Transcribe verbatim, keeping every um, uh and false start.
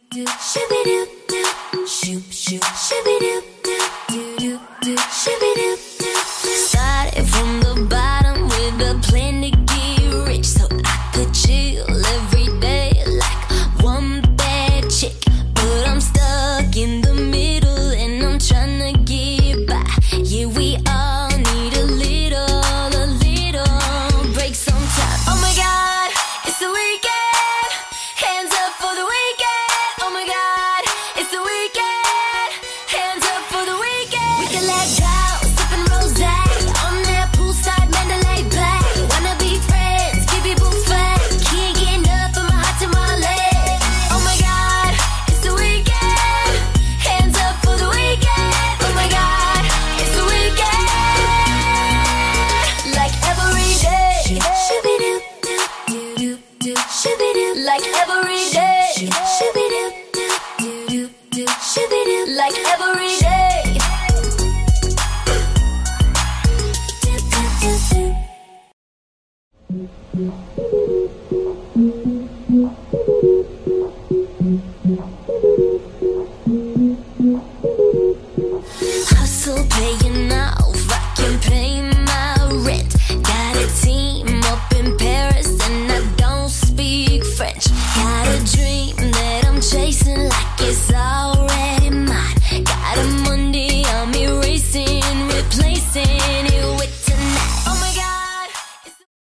do, shibby do do, shoop shoop, shibby do do do do do, shibby do do do. Started from the bottom with a plan to get rich, so I could chill every day like one bad chick. But I'm stuck in the middle and I'm trying to get by. Yeah, we all need a little, a little break sometime. Oh my God, it's the weekend. Hands up for the weekend. Oh my God, it's the weekend. Hands up for the weekend. We can let go, sipping rosé on that poolside Mandalay Bay. Wanna be friends, keep it buffet. Can't get enough of my hot tamale. Oh my God, it's the weekend. Hands up for the weekend. Oh my God, it's the weekend. Like every day. Shibby do do do do do. Shibby do. Like every day. Shibby do do do do do. Shibby do. Like every day. Do do do do. Hustle paying off, I can pay my rent. Got a team up in Paris and I don't speak French. Got a dream that I'm chasing like it's